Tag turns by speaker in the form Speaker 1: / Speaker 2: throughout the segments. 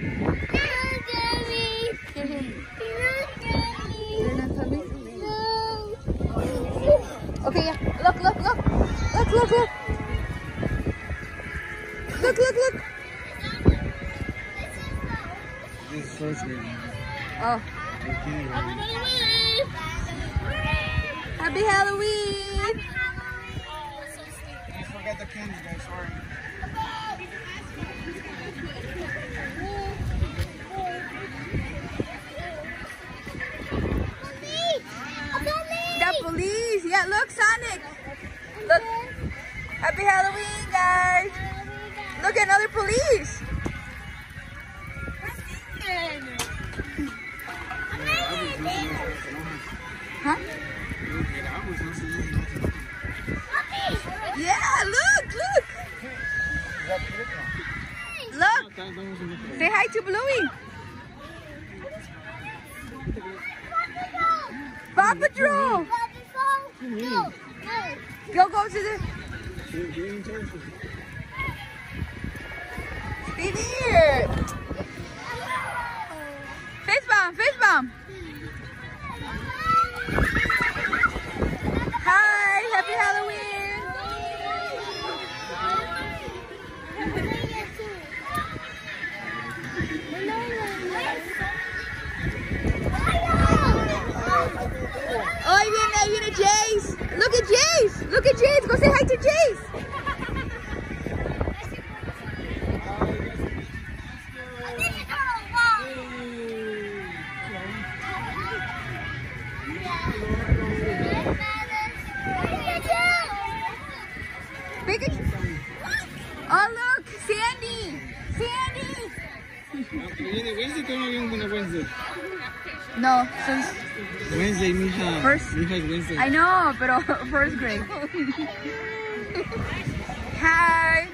Speaker 1: Okay, yeah. Look. Look.
Speaker 2: This is first grade.
Speaker 1: Oh. Happy Halloween!
Speaker 2: Don't forget the candy, guys. Sorry.
Speaker 1: The police! Yeah, look, Sonic! Look! Happy Halloween, guys! Look, another police! Huh? Yeah, look! Look! Say hi to Bluey! Paw Patrol! Go to the... Stay there! Face bomb! Hi! Happy Halloween! Oh, viene Jace! Look at Jace! Go say hi to Jace! Oh, look! Sandy! No, since
Speaker 2: Wednesday, mija.
Speaker 1: First.
Speaker 2: Mija es Wednesday.
Speaker 1: I know, pero first grade. Hi.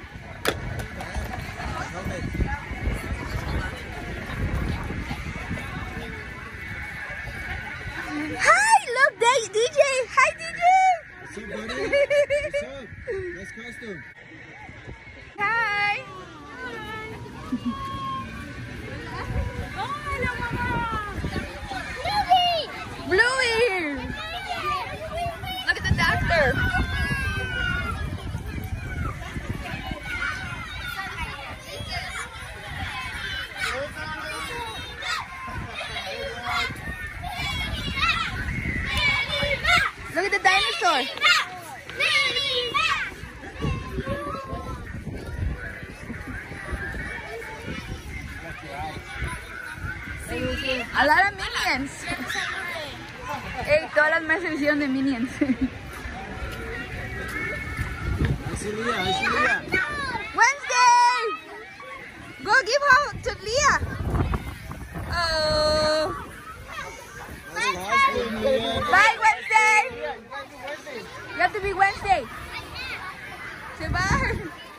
Speaker 1: Hi, look, DJ. Hi, DJ.
Speaker 2: What's up, buddy? What's up? Nice costume.
Speaker 1: Hi. Bluey! Look at the doctor! Look at the dinosaur! A lot of Minions! Hey, todas las más edición de Minions. Wednesday! Go give her to Leah! Oh! Bye, Wednesday! You have to be Wednesday! Say bye!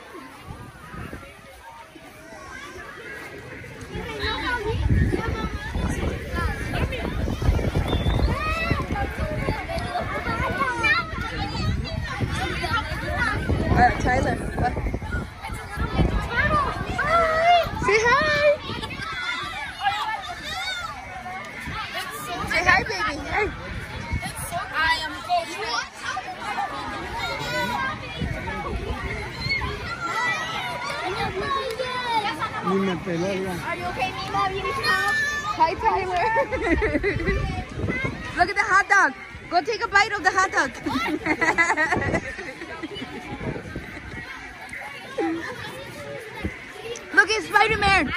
Speaker 1: Tyler. Say hi. Say hi, baby. Hey. I am
Speaker 2: Are
Speaker 1: you okay, Mima? Hi, Tyler. Look at the hot dog. Go take a bite of the hot dog. Look at Spider-Man!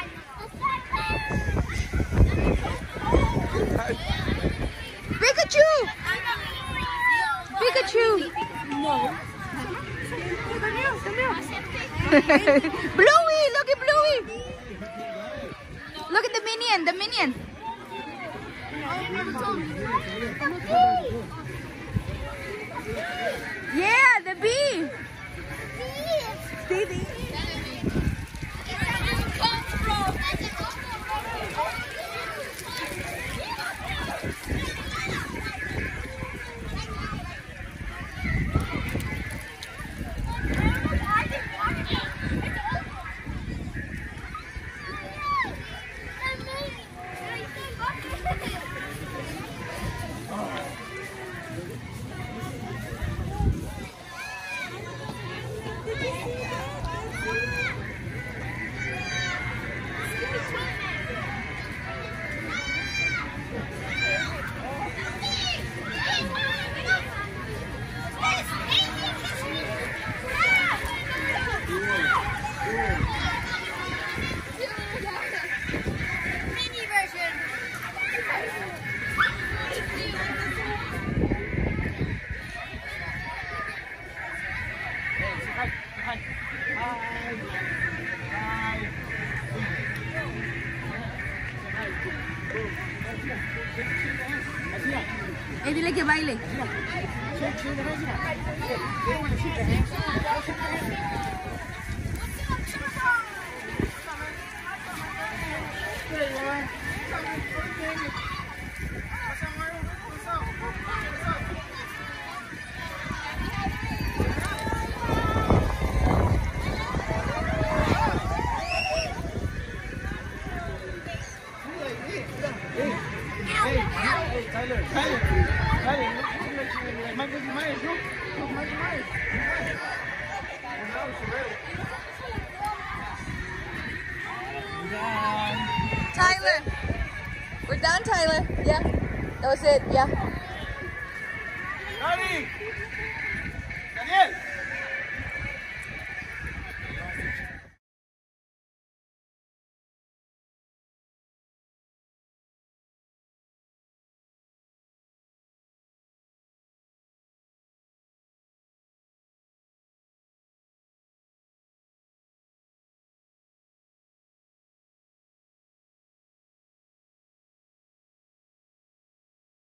Speaker 1: Pikachu! No. Bluey! Look at Bluey! Look at the minion! Yeah, the bee! Stevie! Dile que baile. Tyler, we're done, Tyler. Yeah, that was it. Yeah.
Speaker 2: Ready? Daniel.